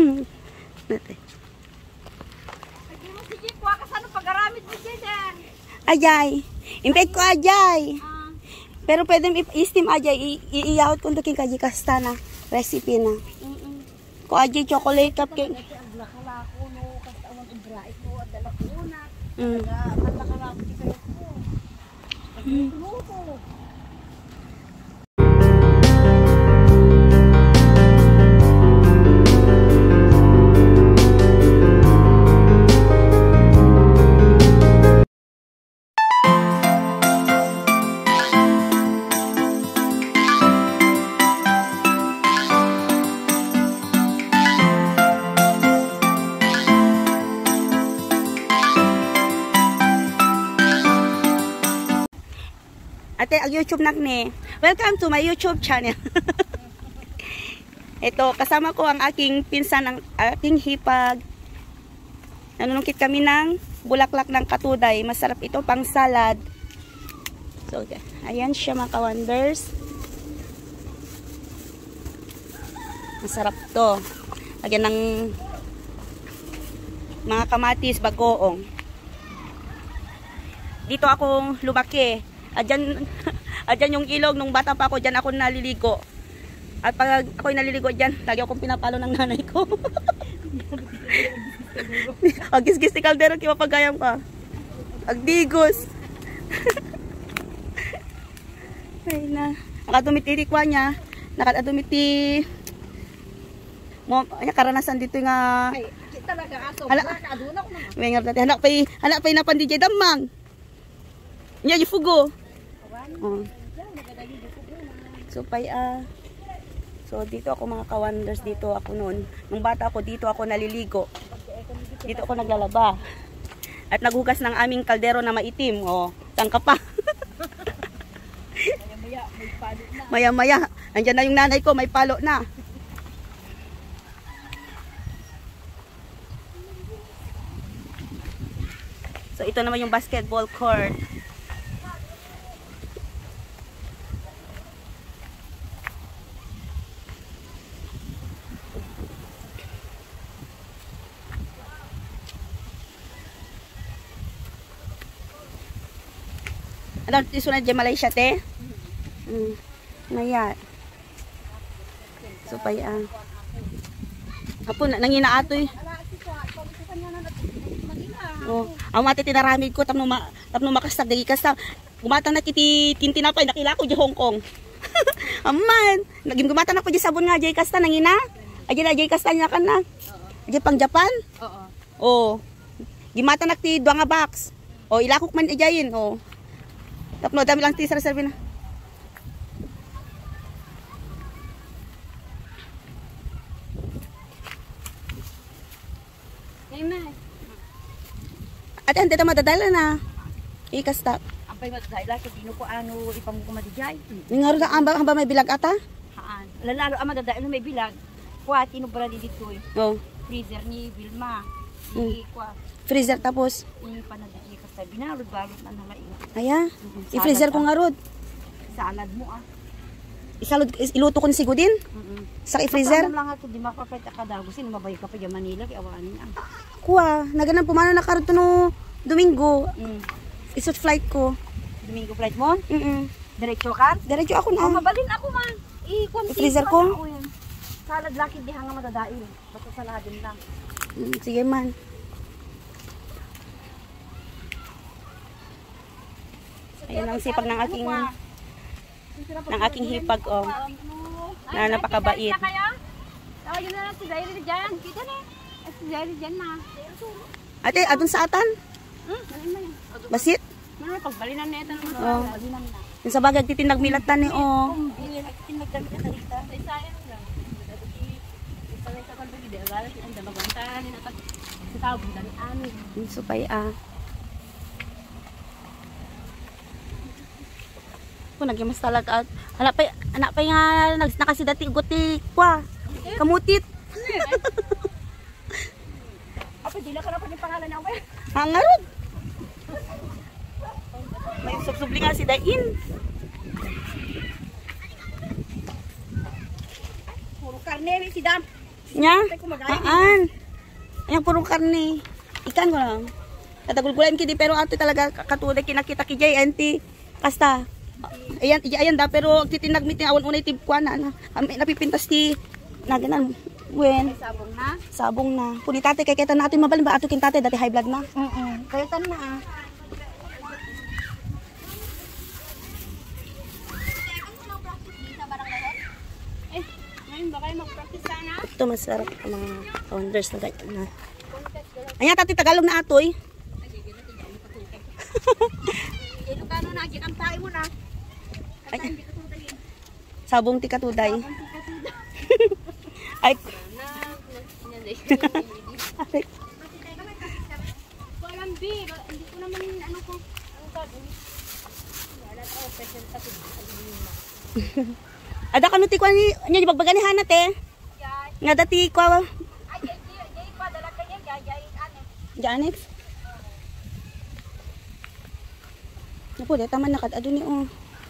Nate. Sige, kuha ka sa pag-aramid mo dyan. Ajay. Invite ko ajay. Pero pwede i-steam ajay. I-out kung doon kaji kasta na recipe na. Ko ajay chocolate cupcake. Ate, ang YouTube nak ni. Welcome to my YouTube channel. Ito, kasama ko ang aking pinsan, ang aking hipag. Nanunungkit kami ng bulaklak ng katuday. Masarap ito pang salad. So, ayan siya mga ka-wonders. Masarap to. Lagyan ng mga kamatis, bagoong. Dito akong lumaki. Adyan yung ilog nung bata pa ako, dyan ako naliligo. At pag ako'y naliligo dyan, lagi akong pinapalo ng nanay ko. Agis-gis ni kaldero, kimapagayam ka. Agdigos. Ay na. Nakadumiti rikwa niya. Nakadumiti. Karanasan dito nga. Ay, talaga aso. Aduna ko naman. May nga dati. Hanak pa na pan DJ Damang. Nya yung fugo. Oh. So so dito ako mga ka-wonders, dito ako noon. Nung bata ako, dito ako naliligo. Dito ako naglalaba. At naghugas ng aming kaldero na maitim. Oh, tangka pa. Maya-maya, andyan na yung nanay ko, may palo na. So ito naman yung basketball court. Ano, isunod dyan Malaysia, te? Naya. So, Apo, nanginaato eh. Oh, ang mati tinaramid ko, tapno makastag, dagi kasta. Gumatang na kiti tintinapay, nakila ko di Hong Kong. Aman, naging gumatang na ko di sabon nga, jay kasta, nangina. Ajay kasta niya kan na. Ajay pang Japan? Oo. Oh, gimata na ti dua nga box. Oh, ilakok man ajayin, oh. Tapno, dami lang tisar serve na. Amen. Ate, hindi na madadala na. Ikasta. Ampay madadala, kasi ko ano, ipamong ko madijay. Nga rin hamba may bilag ata? Haan. Lalalo ang madadala may bilag. Kuha, tinubra dito eh. Oh. Freezer ni Vilma. Kuha. Freezer tapos? Yung panadali kasi binalod-balot na nalain. Aya, i-freezer ko nga rod. Salad mo ah. Iluto ko ni sigo din? Sa i-freezer? Kapag lang ako, di makapit akadago. Sino mabay ka pa dyan Manila, kaya awanin ang. Kuha, naganan pumano na karoon no Domingo. Isot flight ko. Domingo flight mo? Diretso ka? Diretso ako na. Oh, mabalin ako man. I-freezer ko? Salad lakid di hanga madadain. Basta saladin lang. Sige man. Ayan ang sipag ng aking hipag, oh. Na napakabait. Tawagin na lang si Zairi dyan. Kita na. Si Zairi dyan na. Ate, adun sa atan? Basit? Pagbalinan na ito. Oh. Yung sa bagay, titinagmilatan ni, oh. Tinagdamit na dito. Sayang lang. Isangay sa kalbagi. Dagalan si Anda. Magantahan. Sa tawag. Dami amin. Supay, ko nagimas talaga at anak pa nga nakasidati guti kwa kamutit. Apa dila ka na pa ni pangalan na ako. Hangarod. May subsubli nga si Dain. Puro karne si Dam. Nya? Aan. Yang purong karne. Ikan ko lang. Katagulgulan kidi pero ato talaga katuday kinakita ki JNT. Kasta. Ayan da pero titinagmit ni awan unay tibkuan na. Kami napipintas ti naganan. Wen. Sabong na? Sabong na. Kuni tate kay kita natin mabalin ba ato kin tate dati high blood na. Kaya tan na ah. Ngayon ba kayo mag-practice sana? Ito masarap ang mga founders na ganyan na. Ayan tati Tagalog na atoy. Ilocano na, ang tayo mo na. Ay. Sabong ti katuday. Ay. Ay. Walang B, hindi ko naman ano ko. Ano sabi? Wala ko, present ako. Ada kanu ti kwa ni bagbaganihan na te. Nga dati kwa. Ay, jay pa dala kanya, jay ane. Janex. Napo, data man nakadado ni oh.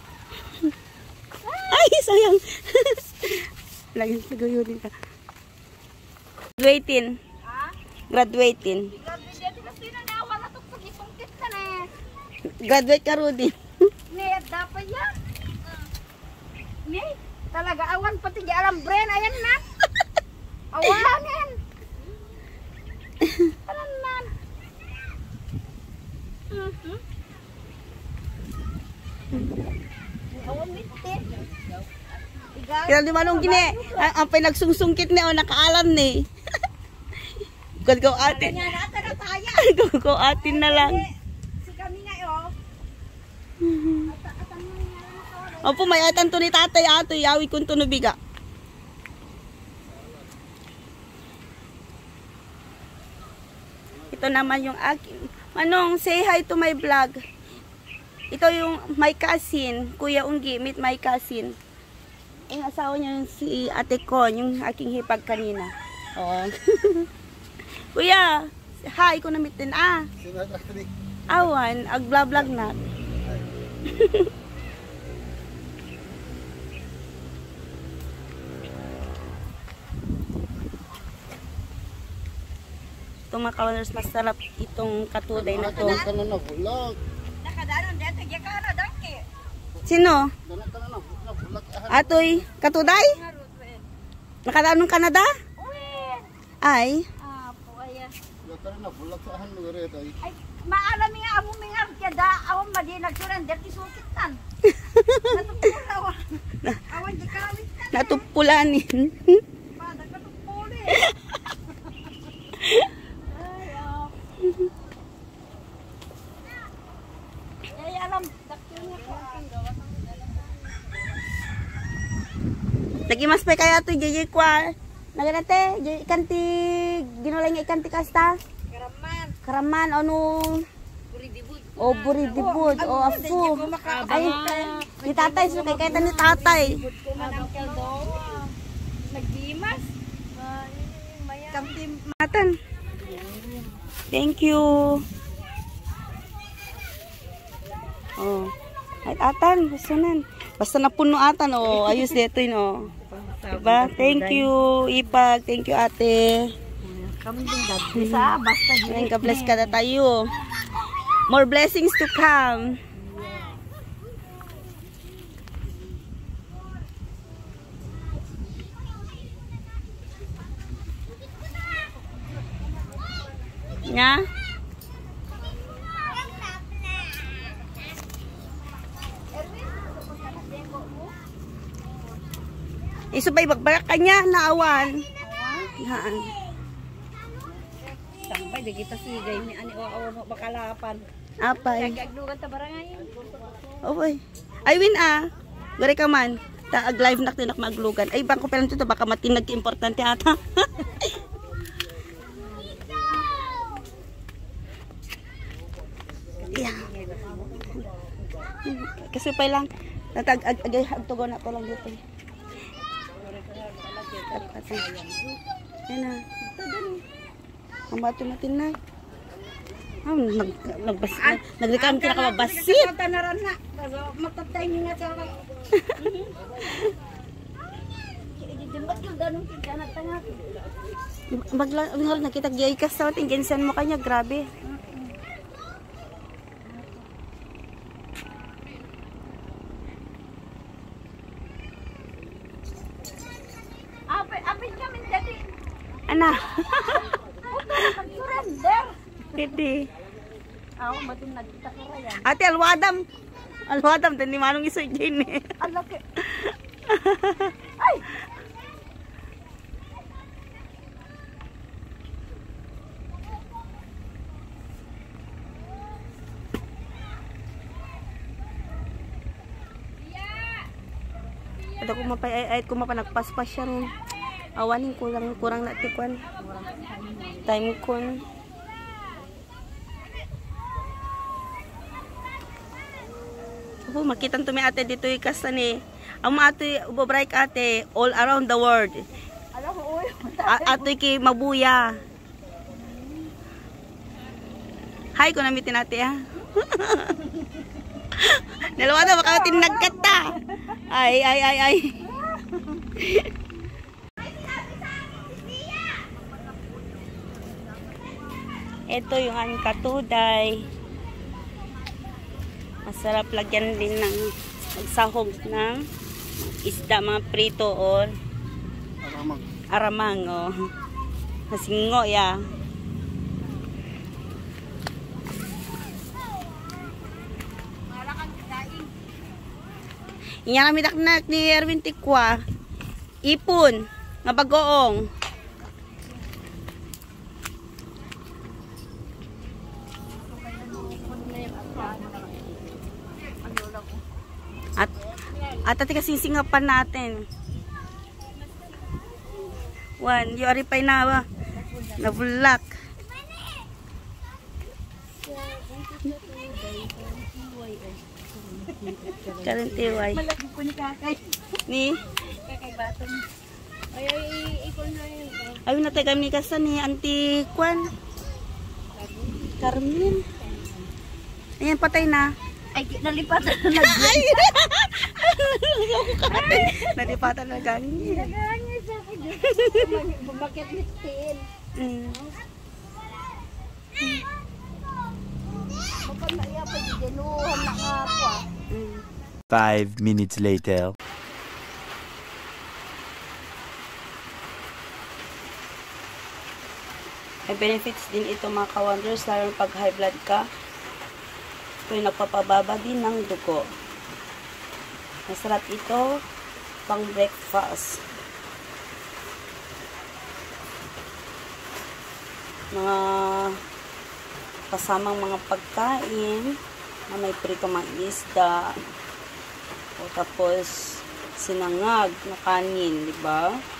Ay, sayang. Lagi seguyo din ka. Graduating. Ha? Graduating. Graduate kasi na wala to pagipungkit ka na. Graduate ka Rudy. Net dapat ya. Net talaga awan pati di alam brain ayan na. Awanin. Alam nan. Awan mitin. Kaya di manong gini. Ang pinagsungsungkit ni o nakaalam ni. Gagaw atin. Kanya nata na kaya. Gagaw atin na lang. Si kami nga yo. Opo, may atan to ni tatay ato. Yawi kong tunubiga. Ito naman yung akin. Manong, say hi to my vlog. Ito yung my cousin. Kuya Unggi, meet my cousin. Yung asawa niya yung si ate ko, yung aking hipag kanina. Oh. Kuya, hi ko na mitin ah. Awan, ag-vlog na. Itong mga kawaners, masarap itong katuday na to. Nakadanon dito ya kana dangke. Sino? Atoy, katuday? Nakadaan ng Canada? Uy. Ay. Ah, puaya. Ay, maalam nga amo mingar kada awan madi nagsurrender ti sukitan. Natupulaw. Awan di kawit ka. Natupulanin. Pada katupuli. Ay, ay alam dakyo niya ko ang gawa. Lagi mas pa kaya ito, JJ Kwar. Naganate, ikan ti, ginulay nga ikan ti kasta. Karaman. Karaman, ano, Buridibud. o buridibud, o afu. Ay, ni tatay, so kay kaya ni tatay. Manangkel do. Nagdimas. Kamtim. Matan. Thank you. Oh, ay atan, gusto nan. Basta napuno atan, oh, ayos dito yun, oh. Diba? Thank you, Ipag. Thank you, ate. Kami din sa basta Ayan, ka-bless ka na tayo. More blessings to come. Nya? Isubay bagbara kanya naawan. Haan. Sambay di kita sigay ni ani o bakalapan. Apay. Kagagdugan ta barangay. Oy. Ay win ah. Gari ka man. Taag live nak tinak maglugan. Ay bangko pa lang dito baka matinag importante ata. Yeah. Kasi pa lang natag agay hagtugo na to lang dito. Yan na. Ang bato natin na. Nagrekam ka na ka mabasit. Tanaran na. Matatay niya nga sa. Dimat yung danong tingkanat Maglang nakita giyay ka sa ating ginsan mo kanya, grabe. Apin kami dati. Ana. Surrender. Pwede. Ako, matun nagkita ko yan. Ate, alwadam. Alwadam, din ni Manong iso dyan eh. Alaki. Ay! Ada ko mapay ay ko mapanagpaspas siyang awanin kurang na tikwan. Time kon. Oh, makitan to mi ate dito ikas ni. Ang mga ate ubobreak ate all around the world. Alam ko, uy. Ate ki mabuya. Hi ko namitin ate ha. Dalawa na baka tinagkata. Ay. Ito yung aming katuday. Masarap lagyan din ng sahog ng isda, mga prito or aramang. Oh. Masingo ya. Inya kami daknak ni Erwin Tikwa. Ipon, nga bagoong. At ati kasi singapan natin. One, you are pa na bulak. Karantiway. Malaki po ni kakay. Ni? Kakay batong. Ay, ikon na yun. Ayun na tayo kami kasi ni Auntie Kwan. Carmen. Ayan, patay na. Ay, nalipatan na Ay! Nalipatan na gani. Naganya siya ko dyan. Bumakit ni Stin. Bakit na iya pa di genuhan na nga ako ah. 5 minutes later. May benefits din ito mga ka-wonders, lalo pag high blood ka. Ito yung nagpapababa din ng dugo. Masarap ito pang breakfast. Mga kasamang mga pagkain na may prito mga isda o tapos sinangag na kanin, di ba?